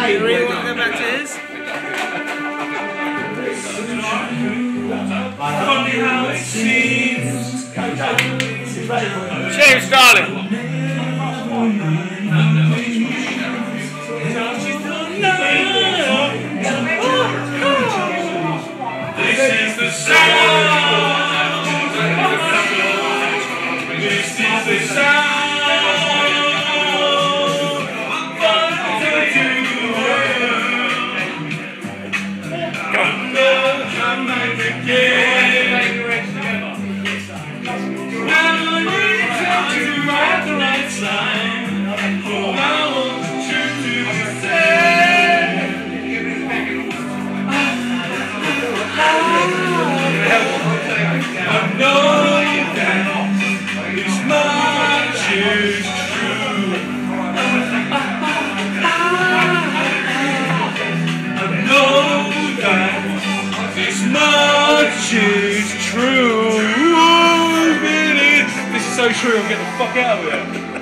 You really want to go back to his? Funny how it seems. James, darling. This is the sound. This is the sound. Come back again. Now I need to write the right sign. Oh, I want you to say. I know that this much is true. I know that this much is true. This is so true, I'm getting the fuck out of here.